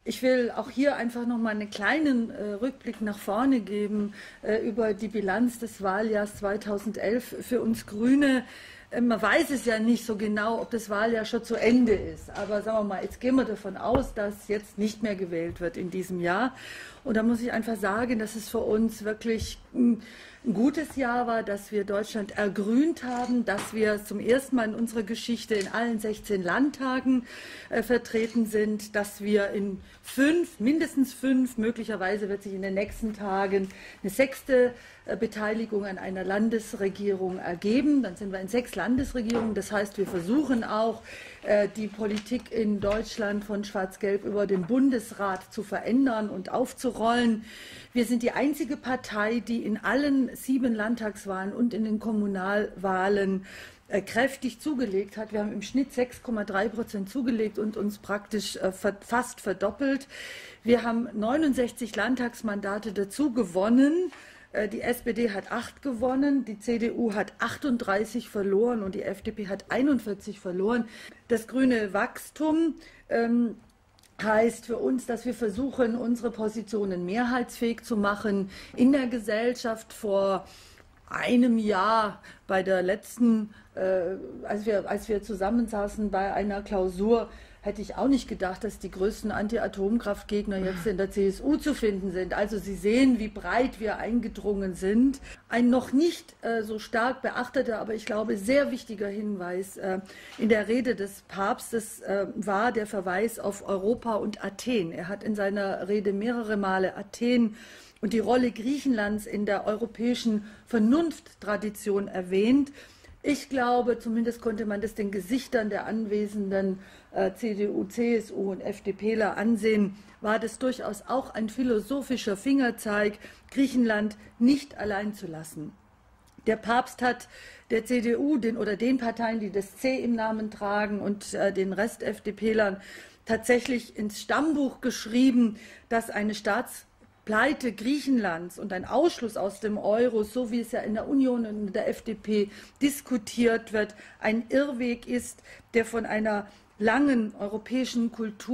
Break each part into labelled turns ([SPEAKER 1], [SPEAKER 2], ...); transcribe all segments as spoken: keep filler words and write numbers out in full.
[SPEAKER 1] Ich will auch hier einfach noch mal einen kleinen äh, Rückblick nach vorne geben äh, über die Bilanz des Wahljahrs zweitausendelf für uns Grüne. Äh, man weiß es ja nicht so genau, ob das Wahljahr schon zu Ende ist. Aber sagen wir mal, jetzt gehen wir davon aus, dass jetzt nicht mehr gewählt wird in diesem Jahr. Und da muss ich einfach sagen, dass es für uns wirklich ein gutes Jahr war, dass wir Deutschland ergrünt haben, dass wir zum ersten Mal in unserer Geschichte in allen sechzehn Landtagen äh, vertreten sind, dass wir in fünf, mindestens fünf, möglicherweise wird sich in den nächsten Tagen eine sechste äh, Beteiligung an einer Landesregierung ergeben. Dann sind wir in sechs Landesregierungen. Das heißt, wir versuchen auch, äh, die Politik in Deutschland von Schwarz-Gelb über den Bundesrat zu verändern und aufzurollen. Wir sind die einzige Partei, die in allen sieben Landtagswahlen und in den Kommunalwahlen äh, kräftig zugelegt hat. Wir haben im Schnitt sechs Komma drei Prozent zugelegt und uns praktisch äh, ver fast verdoppelt. Wir haben neunundsechzig Landtagsmandate dazu gewonnen. Äh, die S P D hat acht gewonnen, die C D U hat achtunddreißig verloren und die F D P hat einundvierzig verloren. Das grüne Wachstum ähm, heißt für uns, dass wir versuchen, unsere Positionen mehrheitsfähig zu machen in der Gesellschaft. Vor einem Jahr bei der letzten, äh, als wir, als wir zusammensaßen bei einer Klausur, hätte ich auch nicht gedacht, dass die größten Anti-Atomkraftgegner jetzt in der C S U zu finden sind. Also Sie sehen, wie breit wir eingedrungen sind. Ein noch nicht äh, so stark beachteter, aber ich glaube sehr wichtiger Hinweis äh, in der Rede des Papstes äh, war der Verweis auf Europa und Athen. Er hat in seiner Rede mehrere Male Athen und die Rolle Griechenlands in der europäischen Vernunfttradition erwähnt. Ich glaube, zumindest konnte man das den Gesichtern der anwesenden äh, C D U, C S U und FDPler ansehen, war das durchaus auch ein philosophischer Fingerzeig, Griechenland nicht allein zu lassen. Der Papst hat der C D U den, oder den Parteien, die das C im Namen tragen und äh, den Rest FDPlern tatsächlich ins Stammbuch geschrieben, dass eine Staats Pleite Griechenlands und ein Ausschluss aus dem Euro, so wie es ja in der Union und in der F D P diskutiert wird, ein Irrweg ist, der von einer langen europäischen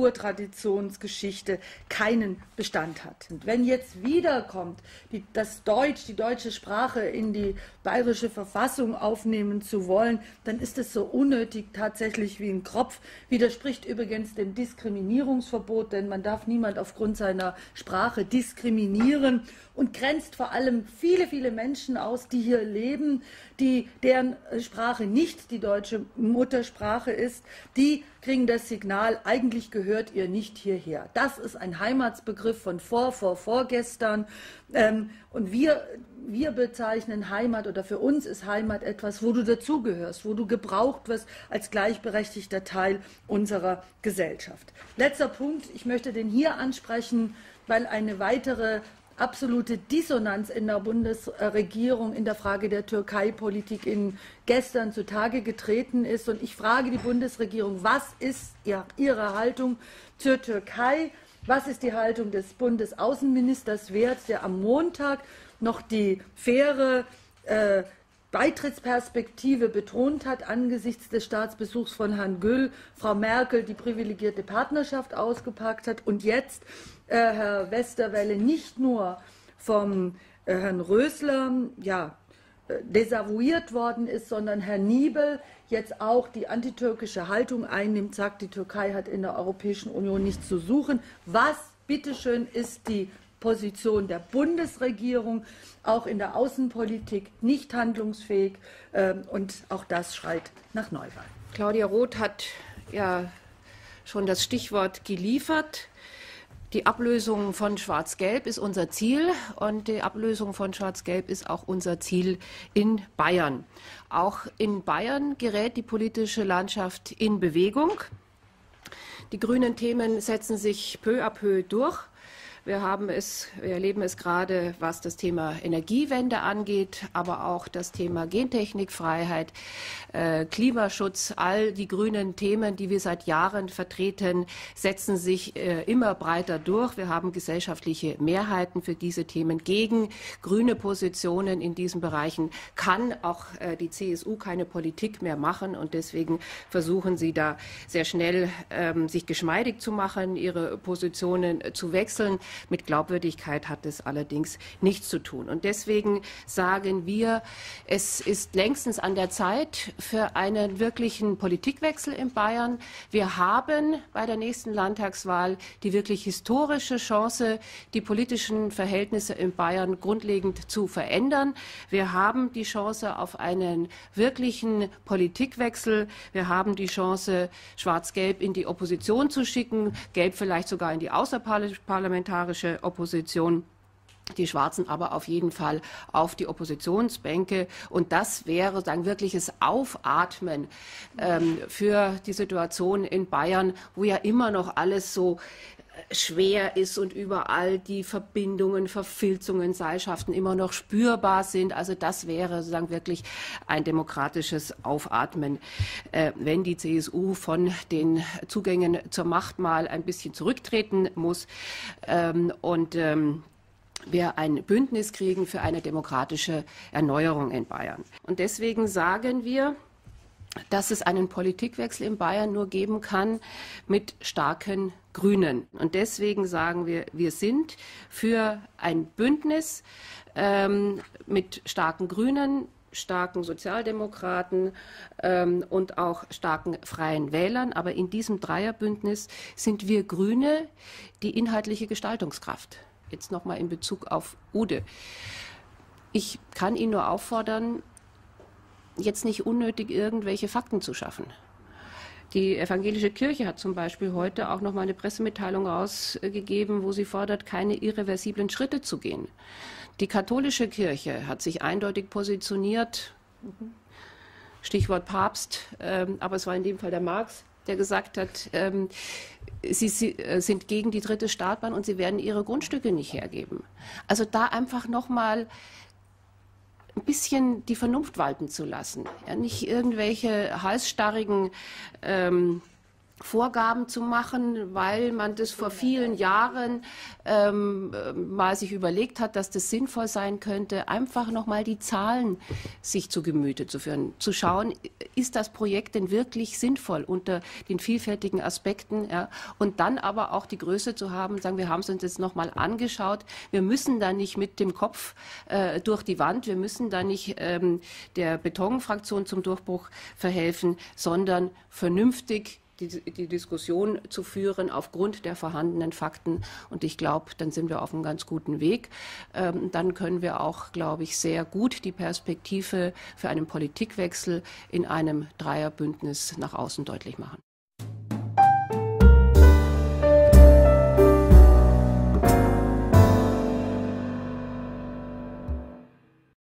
[SPEAKER 1] Kulturtraditionsgeschichte keinen Bestand hat. Und wenn jetzt wiederkommt, die, das Deutsch, die deutsche Sprache in die bayerische Verfassung aufnehmen zu wollen, dann ist es so unnötig tatsächlich wie ein Kropf. Widerspricht übrigens dem Diskriminierungsverbot, denn man darf niemand aufgrund seiner Sprache diskriminieren und grenzt vor allem viele, viele Menschen aus, die hier leben, die, deren Sprache nicht die deutsche Muttersprache ist, die kriegen das Signal, eigentlich gehört ihr nicht hierher. Das ist ein Heimatsbegriff von vor, vor, vorgestern. Ähm, und wir, wir bezeichnen Heimat, oder für uns ist Heimat etwas, wo du dazugehörst, wo du gebraucht wirst als gleichberechtigter Teil unserer Gesellschaft. Letzter Punkt, ich möchte den hier ansprechen, weil eine weitere absolute Dissonanz in der Bundesregierung in der Frage der Türkei-Politik in gestern zutage getreten ist. Und ich frage die Bundesregierung, was ist ihre Haltung zur Türkei? Was ist die Haltung des Bundesaußenministers Werth, der am Montag noch die faire äh, Beitrittsperspektive betont hat angesichts des Staatsbesuchs von Herrn Gül, Frau Merkel die privilegierte Partnerschaft ausgepackt hat und jetzt äh, Herr Westerwelle nicht nur vom äh, Herrn Rösler ja, äh, desavouiert worden ist, sondern Herr Niebel jetzt auch die antitürkische Haltung einnimmt, sagt, die Türkei hat in der Europäischen Union nichts zu suchen. Was, bitteschön, ist die Position der Bundesregierung, auch in der Außenpolitik nicht handlungsfähig, äh, und auch das schreit nach Neuwahl.
[SPEAKER 2] Claudia Roth hat ja schon das Stichwort geliefert. Die Ablösung von Schwarz-Gelb ist unser Ziel und die Ablösung von Schwarz-Gelb ist auch unser Ziel in Bayern. Auch in Bayern gerät die politische Landschaft in Bewegung. Die grünen Themen setzen sich peu à peu durch. Wir haben es, wir erleben es gerade, was das Thema Energiewende angeht, aber auch das Thema Gentechnikfreiheit, äh, Klimaschutz. All die grünen Themen, die wir seit Jahren vertreten, setzen sich äh, immer breiter durch. Wir haben gesellschaftliche Mehrheiten für diese Themen. Gegen grüne Positionen in diesen Bereichen kann auch äh, die C S U keine Politik mehr machen. Und deswegen versuchen sie da sehr schnell ähm, sich geschmeidig zu machen, ihre Positionen äh, zu wechseln. Mit Glaubwürdigkeit hat es allerdings nichts zu tun. Und deswegen sagen wir, es ist längstens an der Zeit für einen wirklichen Politikwechsel in Bayern. Wir haben bei der nächsten Landtagswahl die wirklich historische Chance, die politischen Verhältnisse in Bayern grundlegend zu verändern. Wir haben die Chance auf einen wirklichen Politikwechsel. Wir haben die Chance, Schwarz-Gelb in die Opposition zu schicken, Gelb vielleicht sogar in die außerparlamentarische Opposition, die Schwarzen aber auf jeden Fall auf die Oppositionsbänke. Und das wäre sozusagen wirkliches Aufatmen ähm, für die Situation in Bayern, wo ja immer noch alles so schwer ist und überall die Verbindungen, Verfilzungen, Seilschaften immer noch spürbar sind. Also das wäre sozusagen wirklich ein demokratisches Aufatmen, äh, wenn die C S U von den Zugängen zur Macht mal ein bisschen zurücktreten muss ähm, und ähm, wir ein Bündnis kriegen für eine demokratische Erneuerung in Bayern. Und deswegen sagen wir, dass es einen Politikwechsel in Bayern nur geben kann mit starken Grünen. Und deswegen sagen wir, wir sind für ein Bündnis ähm, mit starken Grünen, starken Sozialdemokraten ähm, und auch starken Freien Wählern. Aber in diesem Dreierbündnis sind wir Grüne die inhaltliche Gestaltungskraft. Jetzt nochmal in Bezug auf Ude. Ich kann ihn nur auffordern, jetzt nicht unnötig irgendwelche Fakten zu schaffen. Die evangelische Kirche hat zum Beispiel heute auch noch mal eine Pressemitteilung rausgegeben, wo sie fordert, keine irreversiblen Schritte zu gehen. Die katholische Kirche hat sich eindeutig positioniert, Stichwort Papst, ähm, aber es war in dem Fall der Marx, der gesagt hat, ähm, sie, sie äh, sind gegen die dritte Startbahn und sie werden ihre Grundstücke nicht hergeben. Also da einfach noch mal ein bisschen die Vernunft walten zu lassen, ja, nicht irgendwelche halsstarrigen ähm, Vorgaben zu machen, weil man das vor vielen Jahren ähm, mal sich überlegt hat, dass das sinnvoll sein könnte, einfach noch mal die Zahlen sich zu Gemüte zu führen, zu schauen, ist das Projekt denn wirklich sinnvoll unter den vielfältigen Aspekten, ja? Und dann aber auch die Größe zu haben, sagen, wir haben es uns jetzt noch mal angeschaut, wir müssen da nicht mit dem Kopf äh, durch die Wand, wir müssen da nicht ähm, der Betonfraktion zum Durchbruch verhelfen, sondern vernünftig Die, die Diskussion zu führen aufgrund der vorhandenen Fakten. Und ich glaube, dann sind wir auf einem ganz guten Weg. Ähm, dann können wir auch, glaube ich, sehr gut die Perspektive für einen Politikwechsel in einem Dreierbündnis nach außen deutlich machen.